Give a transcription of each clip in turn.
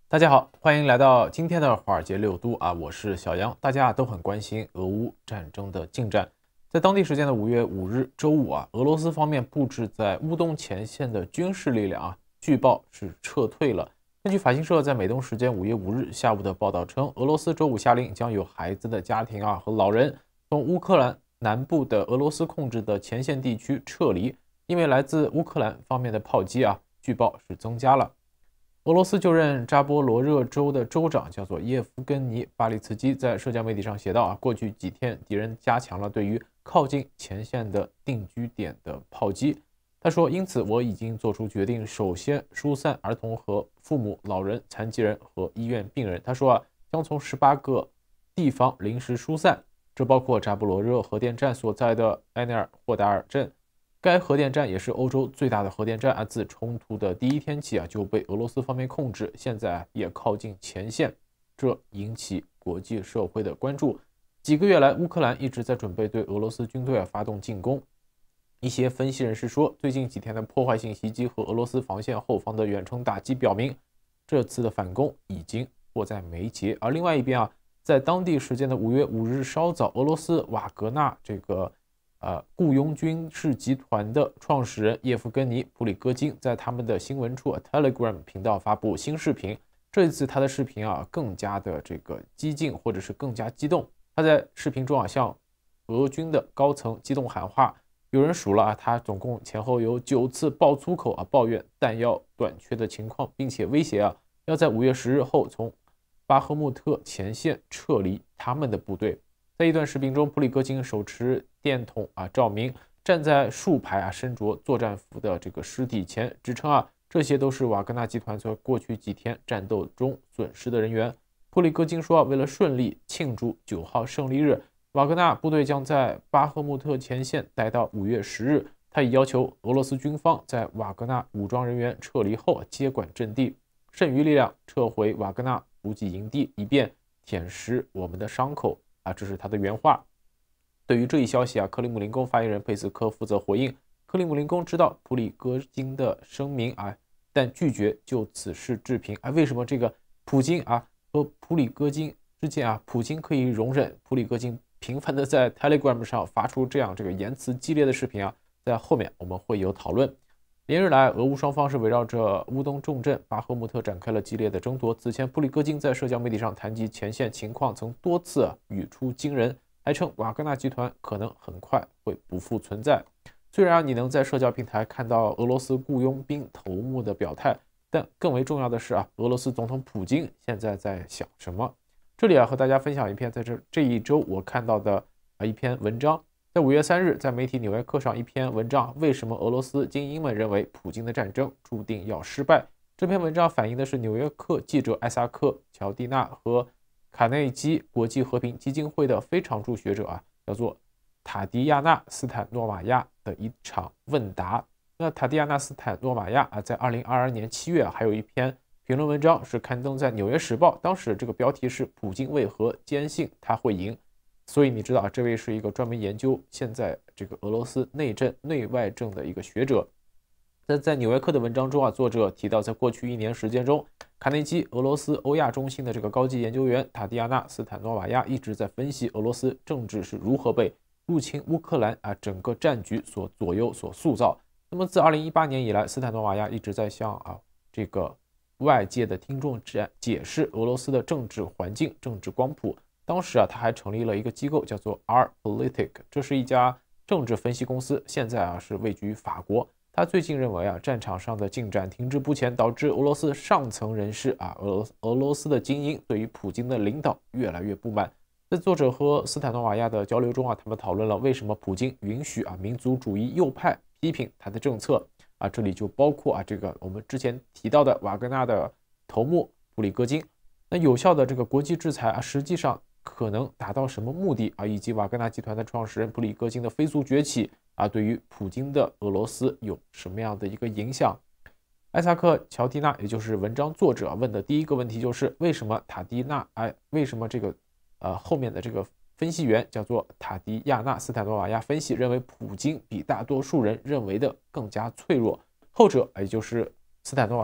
大家好，欢迎来到今天的华尔街六都啊，我是小杨。大家都很关心俄乌战争的进展。在当地时间的5月5日周五啊，俄罗斯方面布置在乌东前线的军事力量啊，据报是撤退了。根据法新社在美东时间5月5日下午的报道称，俄罗斯周五下令将有孩子的家庭啊和老人从乌克兰南部的俄罗斯控制的前线地区撤离，因为来自乌克兰方面的炮击啊，据报是增加了。俄罗斯就任扎波罗热州的州长叫做叶夫根尼·巴里茨基在社交媒体上写道啊，过去几天敌人加强了对于靠近前线的定居点的炮击。他说，因此我已经做出决定，首先疏散儿童和父母、老人、残疾人和医院病人。他说啊，将从18个地方临时疏散，这包括扎波罗热核电站所在的埃内尔霍达尔镇。该核电站也是欧洲最大的核电站啊，自冲突的第一天起啊就被俄罗斯方面控制，现在也靠近前线，这引起国际社会的关注。几个月来，乌克兰一直在准备对俄罗斯军队发动进攻。一些分析人士说，最近几天的破坏性袭击和俄罗斯防线后方的远程打击表明，这次的反攻已经迫在眉睫。而另外一边啊，在当地时间的5月5日稍早，俄罗斯瓦格纳这个雇佣军事集团的创始人叶夫根尼·普里戈金在他们的新闻处 Telegram 频道发布新视频。这一次他的视频啊更加的这个激进，或者是更加激动。他在视频中啊向俄军的高层激动喊话，有人数了啊，他总共前后有9次爆粗口啊，抱怨弹药短缺的情况，并且威胁啊要在5月10日后从巴赫穆特前线撤离他们的部队。在一段视频中，普里戈金手持电筒啊照明，站在数排啊身着作战服的这个尸体前，指称啊这些都是瓦格纳集团在过去几天战斗中损失的人员。普里戈金说，为了顺利庆祝9号胜利日，瓦格纳部队将在巴赫穆特前线待到5月10日。他已要求俄罗斯军方在瓦格纳武装人员撤离后接管阵地，剩余力量撤回瓦格纳补给营地，以便舔舐我们的伤口。这是他的原话。对于这一消息啊，克里姆林宫发言人佩斯科夫则回应，克里姆林宫知道普里戈金的声明啊，但拒绝就此事置评啊。为什么这个普京啊和普里戈金之间啊，普京可以容忍普里戈金频繁的在 Telegram 上发出这个言辞激烈的视频啊？在后面我们会有讨论。连日来，俄乌双方是围绕着乌东重镇巴赫穆特展开了激烈的争夺。此前，普里戈金在社交媒体上谈及前线情况，曾多次语出惊人，还称瓦格纳集团可能很快会不复存在。虽然你能在社交平台看到俄罗斯雇佣兵头目的表态，但更为重要的是俄罗斯总统普京现在在想什么？这里和大家分享一篇在这一周我看到的一篇文章。在5月3日，在媒体《纽约客》上一篇文章，为什么俄罗斯精英们认为普京的战争注定要失败？这篇文章反映的是《纽约客》记者艾萨克·乔蒂纳和卡内基国际和平基金会的非常驻学者叫做塔迪亚娜·斯坦诺瓦亚的一场问答。那塔迪亚娜·斯坦诺瓦亚在2022年7月还有一篇评论文章是刊登在《纽约时报》，当时这个标题是“普京为何坚信他会赢”。所以你知道这位是一个专门研究现在这个俄罗斯内政内外政的一个学者。在纽约客的文章中作者提到，在过去1年时间中，卡内基俄罗斯欧亚中心的这个高级研究员塔迪亚娜·斯坦诺瓦亚一直在分析俄罗斯政治是如何被入侵乌克兰整个战局所左右所塑造。那么自2018年以来，斯坦诺瓦亚一直在向这个外界的听众解释俄罗斯的政治环境、政治光谱。当时他还成立了一个机构叫做 R-Politic， 这是一家政治分析公司，现在是位居法国。他最近认为战场上的进展停滞不前，导致俄罗斯上层人士俄罗斯的精英对于普京的领导越来越不满。在作者和斯坦诺瓦亚的交流中他们讨论了为什么普京允许民族主义右派批评他的政策这里就包括这个我们之前提到的瓦格纳的头目普里戈金。那有效的这个国际制裁实际上可能达到什么目的以及瓦格纳集团的创始人普里戈金的飞速崛起对于普京的俄罗斯有什么样的一个影响？艾萨克·乔蒂娜，也就是文章作者问的第一个问题就是为什么为什么这个后面的这个分析员叫做塔迪亚娜·斯坦诺瓦亚分析认为普京比大多数人认为的更加脆弱？后者也就是斯坦诺瓦亚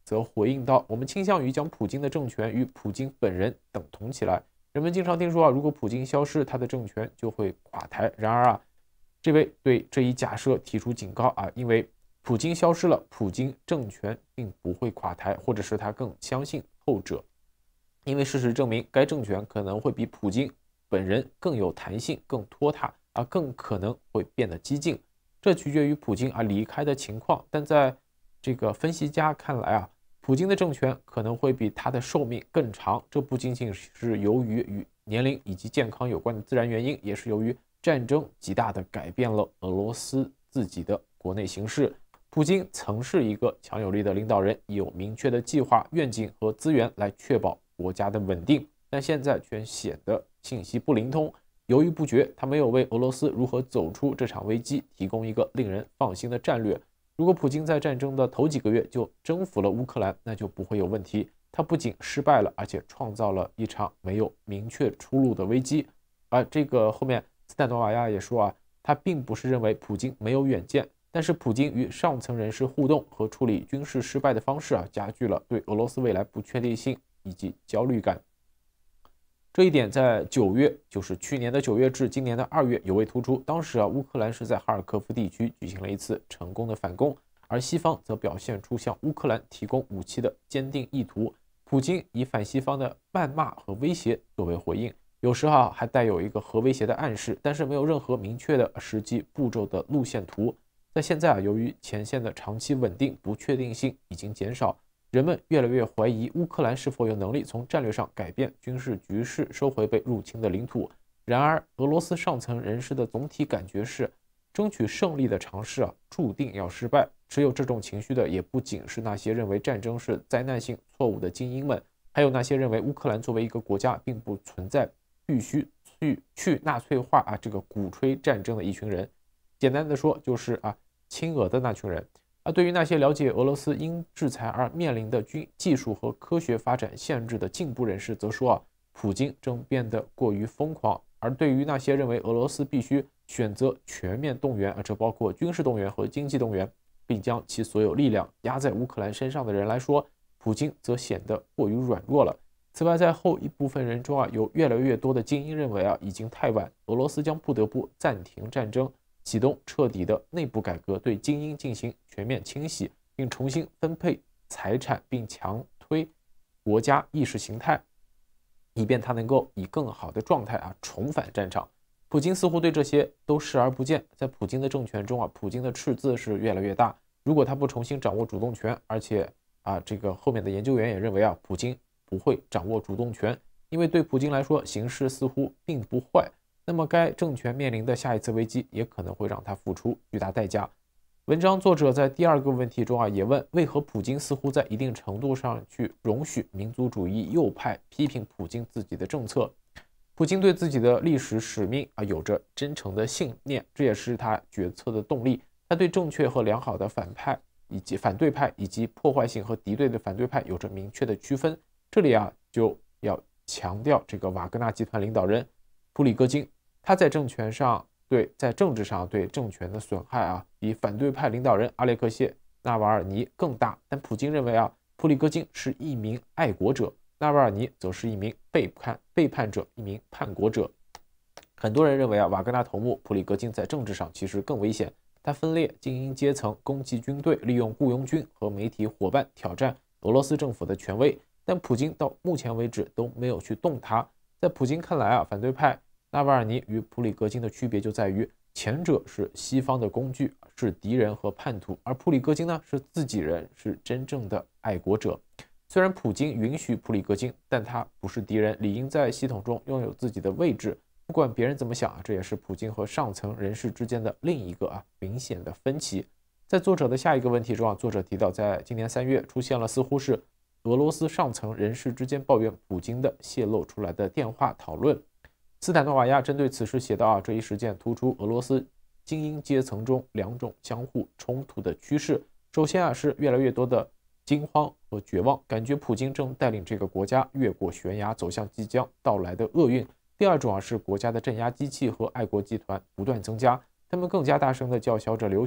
则回应到，我们倾向于将普京的政权与普京本人等同起来。人们经常听说如果普京消失，他的政权就会垮台。然而这位对这一假设提出警告因为普京消失了，普京政权并不会垮台，或者是他更相信后者。因为事实证明，该政权可能会比普京本人更有弹性、更拖沓，更可能会变得激进。这取决于普京离开的情况。但在这个分析家看来普京的政权可能会比他的寿命更长。这不仅仅是由于与年龄以及健康有关的自然原因，也是由于战争极大地改变了俄罗斯自己的国内形势。普京曾是一个强有力的领导人，有明确的计划、愿景和资源来确保国家的稳定，但现在却显得信息不灵通，犹豫不决。他没有为俄罗斯如何走出这场危机提供一个令人放心的战略。如果普京在战争的头几个月就征服了乌克兰，那就不会有问题。他不仅失败了，而且创造了一场没有明确出路的危机。这个后面斯坦诺瓦亚也说他并不是认为普京没有远见，但是普京与上层人士互动和处理军事失败的方式加剧了对俄罗斯未来不确定性以及焦虑感。这一点在9月，就是去年的9月至今年的2月尤为突出。当时乌克兰是在哈尔科夫地区举行了一次成功的反攻，而西方则表现出向乌克兰提供武器的坚定意图。普京以反西方的谩骂和威胁作为回应，有时还带有一个核威胁的暗示，但是没有任何明确的实际步骤的路线图。在现在由于前线的长期稳定，不确定性已经减少，人们越来越怀疑乌克兰是否有能力从战略上改变军事局势，收回被入侵的领土。然而，俄罗斯上层人士的总体感觉是，争取胜利的尝试注定要失败。持有这种情绪的也不仅是那些认为战争是灾难性错误的精英们，还有那些认为乌克兰作为一个国家并不存在必须去纳粹化这个鼓吹战争的一群人。简单的说，就是亲俄的那群人。对于那些了解俄罗斯因制裁而面临的技术和科学发展限制的进步人士则说普京正变得过于疯狂。而对于那些认为俄罗斯必须选择全面动员，这包括军事动员和经济动员，并将其所有力量压在乌克兰身上的人来说，普京则显得过于软弱了。此外，在后一部分人中有越来越多的精英认为已经太晚，俄罗斯将不得不暂停战争，启动彻底的内部改革，对精英进行全面清洗，并重新分配财产，并强推国家意识形态，以便他能够以更好的状态重返战场。普京似乎对这些都视而不见。在普京的政权中普京的赤字是越来越大。如果他不重新掌握主动权，而且这个后面的研究员也认为普京不会掌握主动权，因为对普京来说形势似乎并不坏，那么该政权面临的下一次危机也可能会让他付出巨大代价。文章作者在第二个问题中也问，为何普京似乎在一定程度上去容许民族主义右派批评普京自己的政策。普京对自己的历史使命有着真诚的信念，这也是他决策的动力。他对正确和良好的反对派以及破坏性和敌对的反对派有着明确的区分。这里就要强调这个瓦格纳集团领导人普里戈金，他在政治上对政权的损害比反对派领导人阿列克谢·纳瓦尔尼更大。但普京认为普里戈金是一名爱国者，纳瓦尔尼则是一名背叛者，一名叛国者。很多人认为瓦格纳头目普里戈金在政治上其实更危险，他分裂精英阶层，攻击军队，利用雇佣军和媒体伙伴挑战俄罗斯政府的权威。但普京到目前为止都没有去动他。在普京看来反对派纳瓦尔尼与普里戈金的区别就在于，前者是西方的工具，是敌人和叛徒，而普里戈金呢是自己人，是真正的爱国者。虽然普京允许普里戈金，但他不是敌人，理应在系统中拥有自己的位置，不管别人怎么想这也是普京和上层人士之间的另一个明显的分歧。在作者的下一个问题中作者提到，在今年3月出现了似乎是俄罗斯上层人士之间抱怨普京的泄露出来的电话讨论。斯坦诺瓦亚针对此事写道这一事件突出俄罗斯精英阶层中两种相互冲突的趋势。首先是越来越多的惊慌和绝望，感觉普京正带领这个国家越过悬崖，走向即将到来的厄运。第二种是国家的镇压机器和爱国集团不断增加，他们更加大声地叫嚣着流血，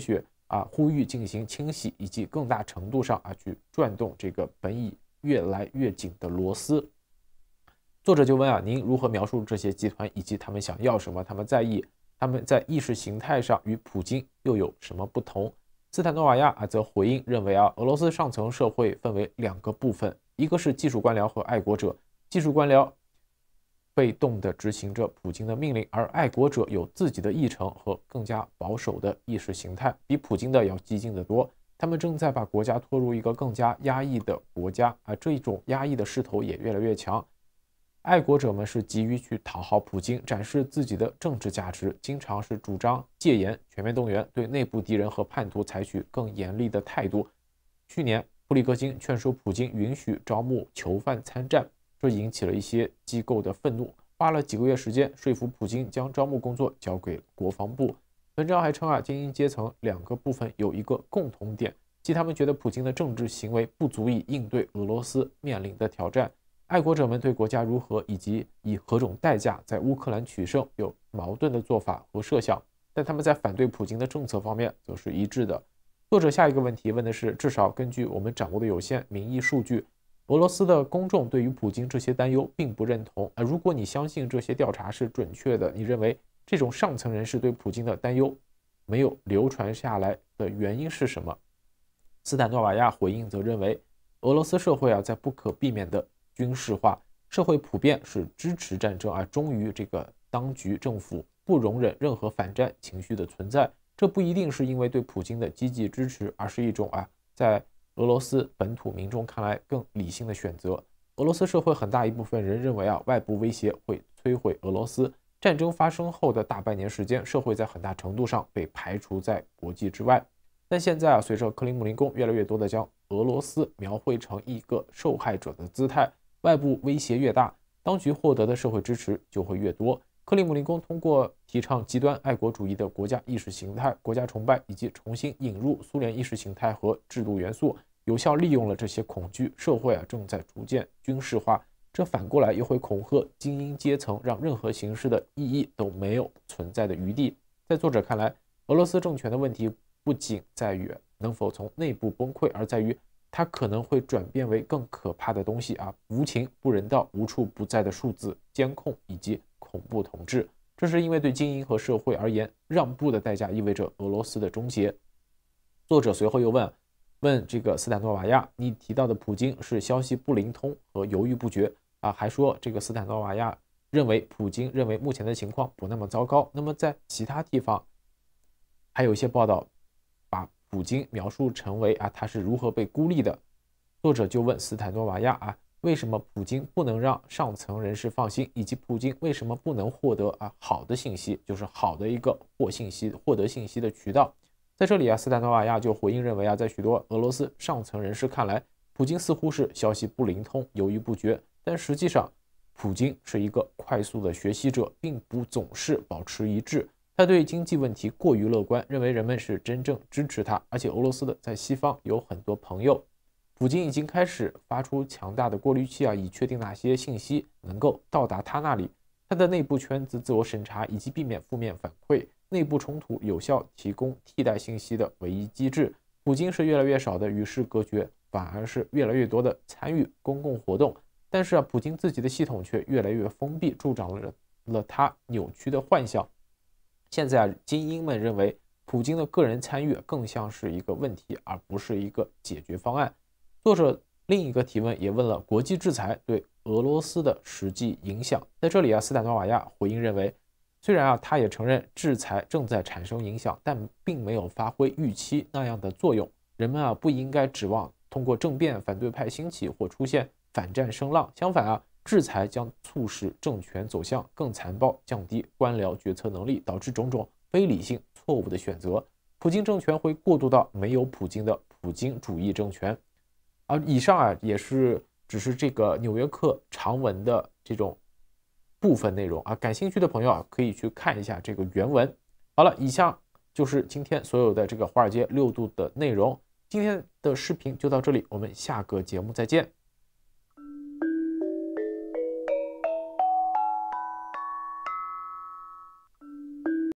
呼吁进行清洗，以及更大程度上去转动这个本已越来越紧的螺丝。作者就问您如何描述这些集团以及他们想要什么？他们在意识形态上与普京又有什么不同？斯坦诺瓦亚则回应认为俄罗斯上层社会分为2个部分，一个是技术官僚和爱国者，技术官僚被动地执行着普京的命令，而爱国者有自己的议程和更加保守的意识形态，比普京的要激进得多。他们正在把国家拖入一个更加压抑的国家，这一种压抑的势头也越来越强。爱国者们是急于去讨好普京，展示自己的政治价值，经常是主张戒严、全面动员，对内部敌人和叛徒采取更严厉的态度。去年，普里戈金劝说普京允许招募囚犯参战，这引起了一些机构的愤怒，花了几个月时间说服普京将招募工作交给国防部。文章还称精英阶层2个部分有一个共同点，即他们觉得普京的政治行为不足以应对俄罗斯面临的挑战。爱国者们对国家如何以及以何种代价在乌克兰取胜有矛盾的做法和设想，但他们在反对普京的政策方面则是一致的。作者下一个问题问的是，至少根据我们掌握的有限民意数据，俄罗斯的公众对于普京这些担忧并不认同。如果你相信这些调查是准确的，你认为这种上层人士对普京的担忧没有流传下来的原因是什么？斯坦诺瓦亚回应则认为，俄罗斯社会在不可避免的军事化，社会普遍是支持战争，忠于这个当局政府，不容忍任何反战情绪的存在。这不一定是因为对普京的积极支持，而是一种在俄罗斯本土民众看来更理性的选择。俄罗斯社会很大一部分人认为外部威胁会摧毁俄罗斯。战争发生后的大半年时间，社会在很大程度上被排除在国际之外。但现在随着克里姆林宫越来越多地将俄罗斯描绘成一个受害者的姿态，外部威胁越大，当局获得的社会支持就会越多。克里姆林宫通过提倡极端爱国主义的国家意识形态、国家崇拜，以及重新引入苏联意识形态和制度元素，有效利用了这些恐惧，社会正在逐渐军事化。这反过来又会恐吓精英阶层，让任何形式的意义都没有存在的余地。在作者看来，俄罗斯政权的问题不仅在于能否从内部崩溃，而在于它可能会转变为更可怕的东西无情、不人道、无处不在的数字监控以及恐怖统治。这是因为对精英和社会而言，让步的代价意味着俄罗斯的终结。作者随后又问这个斯坦诺瓦亚，你提到的普京是消息不灵通和犹豫不决还说这个斯坦诺瓦亚普京认为目前的情况不那么糟糕。那么在其他地方还有一些报道把普京描述成为他是如何被孤立的。作者就问斯坦诺瓦亚为什么普京不能让上层人士放心，以及普京为什么不能获得好的信息，就是好的一个获得信息的渠道。在这里斯坦诺瓦亚就回应认为在许多俄罗斯上层人士看来，普京似乎是消息不灵通、犹豫不决，但实际上普京是一个快速的学习者，并不总是保持一致。他对经济问题过于乐观，认为人们是真正支持他，而且俄罗斯在西方有很多朋友。普京已经开始发出强大的过滤器以确定哪些信息能够到达他那里。他的内部圈子自我审查以及避免负面反馈，内部冲突有效提供替代信息的唯一机制。普京是越来越少的与世隔绝，反而是越来越多的参与公共活动。但是普京自己的系统却越来越封闭，助长了他扭曲的幻想。现在精英们认为普京的个人参与更像是一个问题，而不是一个解决方案。作者另一个提问也问了国际制裁对俄罗斯的实际影响。在这里斯坦诺瓦亚回应认为，虽然他也承认制裁正在产生影响，但并没有发挥预期那样的作用。人们不应该指望通过政变反对派兴起或出现反战声浪，相反制裁将促使政权走向更残暴，降低官僚决策能力，导致种种非理性错误的选择。普京政权会过渡到没有普京的普京主义政权。以上也是只是这个纽约客长文的这种部分内容感兴趣的朋友可以去看一下这个原文。好了，以上就是今天所有的这个华尔街6度的内容。今天的视频就到这里，我们下个节目再见。